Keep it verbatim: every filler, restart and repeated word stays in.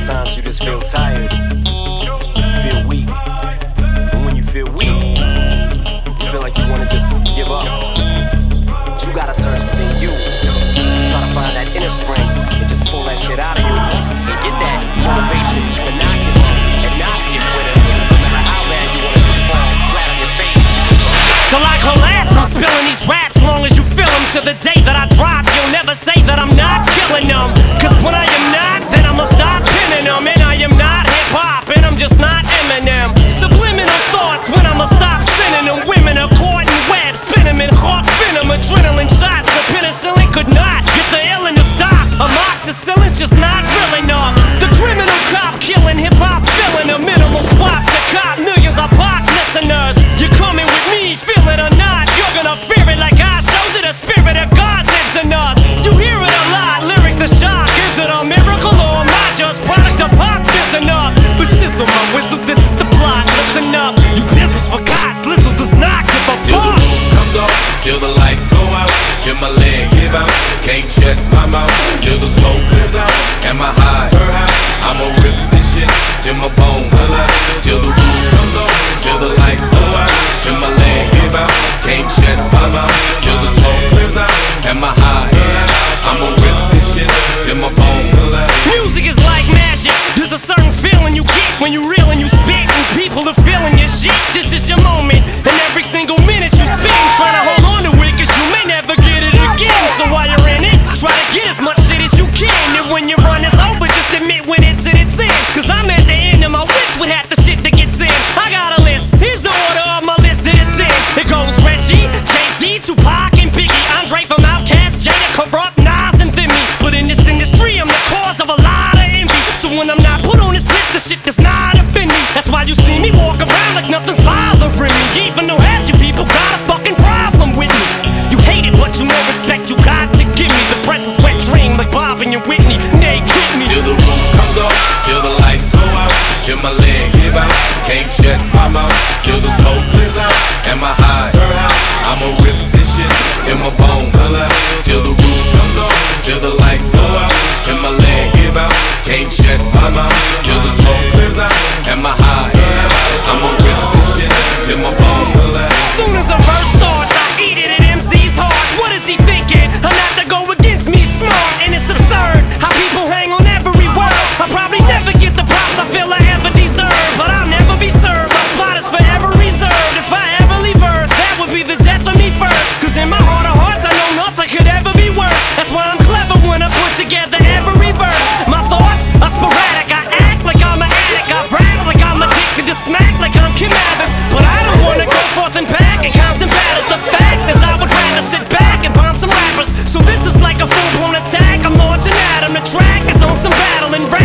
Sometimes you just feel tired, feel weak. And when you feel weak, you feel like you wanna just give up. But you gotta search within you. Try to find that inner strength and just pull that shit out of you. And get that motivation to not give up and not be a quitter. No matter how bad you wanna just fall flat on your face. So like collapse, I'm spilling these raps long as you feel them. To the day that I drop, you'll never say that I'm not killing them. Cause when I am not, then I'ma stop pinning them. And I am not hip-hop, and I'm just not Eminem. Subliminal thoughts when I'ma stop sending them. Women are caught in webs, spin them in hawk venom. Adrenaline shots, the penicillin could not get the illin' to stop. Amoxicillin's just not real enough. The criminal cop killing hip-hop, filling a minimal swap to cop millions of pop listeners. You're coming with me, feel it or not, you're gonna fear it like I showed you. The spirit of God lives in us. You hear it a lot, lyrics the shock. Is it a miracle or am I just product of pop? Listen up, but sizzle my whistle, this is the plot. Listen up, you pistols for God, Slizzle does not give a Till the fuck. roof comes off, till the lights go out, till my legs give out, can't shut my mouth, till the smoke clears out, and my high, I'ma rip this shit till my bones, till the roof comes off, till the lights go out, till my legs give out, can't shut my mouth, till the smoke clears out, and my high, I'ma rip this shit till my bones. Music is like magic. There's a certain feeling you get when you reel and you spit, and people are feeling your shit. This is your moment, and every single minute you spend trying to hold on to it, cause you may never get it again. So while you're in it, try to get as much shit as you can. And when your run is over, just admit when it's at its end. Cause I'm at the end of my wits with half the shit that gets in. I got a list, here's the order of my list that it's in. It goes Reggie, Jay-Z, Tupac, and Biggie, Andre from Outkast, Jada, Corrupt, Nas, and Thimmy. But in this industry, I'm the cause of a lot of envy. So when I'm not put on this list, the shit does not offend me. That's why you see me walk around like nothing's bothering me. Even though half you people got a fucking problem with me. You hate it, but you know respect you got to give me. The presence wet dream like Bob and your Whitney. They hit me. Till the roof comes off, till the lights go out, till my legs give out, can't shut my mouth, till the smoke clears out, and my high, I'ma rip this shit till my bones, till the roof comes off, till the lights go out, till my legs give out, can't shut my mouth, till the smoke clears out, and my high, I'ma rip this shit till my bones. Soon as a verse starts, I eat it at M C's heart. What is he thinking? I'm not to go against me, smart, and it's absurd how people hang on every word. I'll probably never get the props I feel I ever deserve, but I'll never be served. My spot is forever reserved. If I ever leave Earth, that would be the death of me first. Cause in my heart of hearts, I know nothing could ever be worse. That's why I'm clever when I put together every verse. My thoughts are sporadic. I act like I'm an addict. I rap like I'm addicted to smack like I'm Kim Mathers. But I don't wanna go forth and back in constant battles. The fact is I would rather sit back and bomb some rappers. So this is like a full-blown attack. I'm launching at 'em. The track is on some battle and rap.